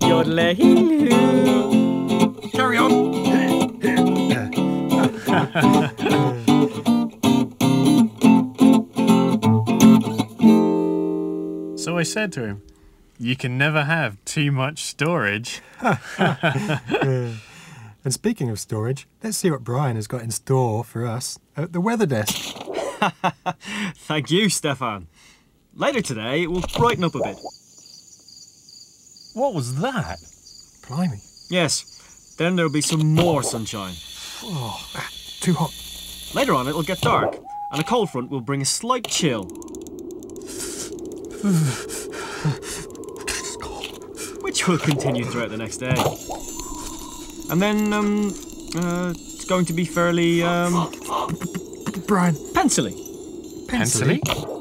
Yodelay-hee-hoo. Carry on. So I said to him, you can never have too much storage. And speaking of storage, let's see what Brian has got in store for us at the weather desk. Thank you, Stefan. Later today, it will brighten up a bit. What was that? Blimey. Yes, then there'll be some more sunshine. Oh, too hot. Later on, it'll get dark, and a cold front will bring a slight chill. Which will continue throughout the next day. And then, it's going to be fairly, Brian. pencilly. Pencilly?